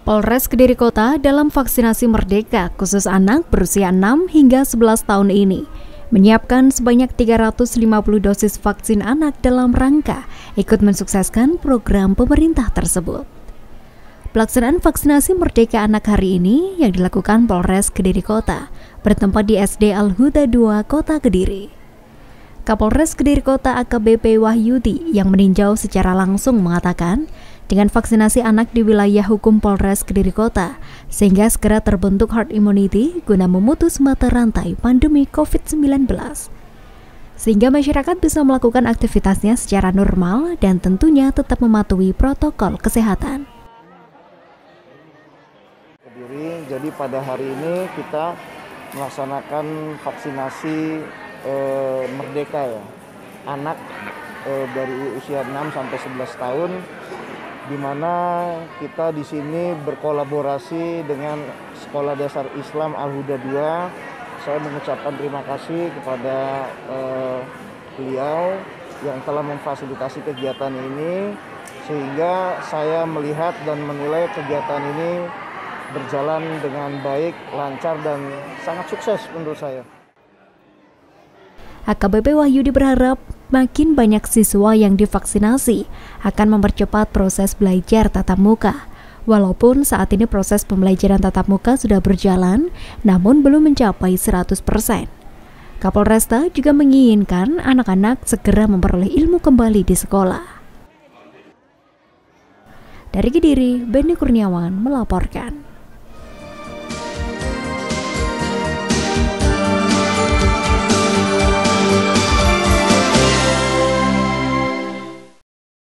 Polres Kediri Kota dalam vaksinasi Merdeka khusus anak berusia 6 hingga 11 tahun ini menyiapkan sebanyak 350 dosis vaksin anak dalam rangka ikut mensukseskan program pemerintah tersebut. Pelaksanaan vaksinasi Merdeka Anak hari ini yang dilakukan Polres Kediri Kota bertempat di SD Al-Huda 2 Kota Kediri. Kapolres Kediri Kota AKBP Wahyudi yang meninjau secara langsung mengatakan, dengan vaksinasi anak di wilayah hukum Polres Kediri Kota, sehingga segera terbentuk herd immunity guna memutus mata rantai pandemi COVID-19. Sehingga masyarakat bisa melakukan aktivitasnya secara normal dan tentunya tetap mematuhi protokol kesehatan. Kediri, jadi pada hari ini kita melaksanakan vaksinasi Merdeka ya, anak dari usia 6 sampai 11 tahun, di mana kita di sini berkolaborasi dengan Sekolah Dasar Islam Al-Huda 2. Saya mengucapkan terima kasih kepada beliau yang telah memfasilitasi kegiatan ini, sehingga saya melihat dan menilai kegiatan ini berjalan dengan baik, lancar, dan sangat sukses menurut saya. AKBP Wahyudi berharap makin banyak siswa yang divaksinasi akan mempercepat proses belajar tatap muka. Walaupun saat ini proses pembelajaran tatap muka sudah berjalan, namun belum mencapai 100%. Kapolresta juga menginginkan anak-anak segera memperoleh ilmu kembali di sekolah. Dari Kediri, Benny Kurniawan melaporkan.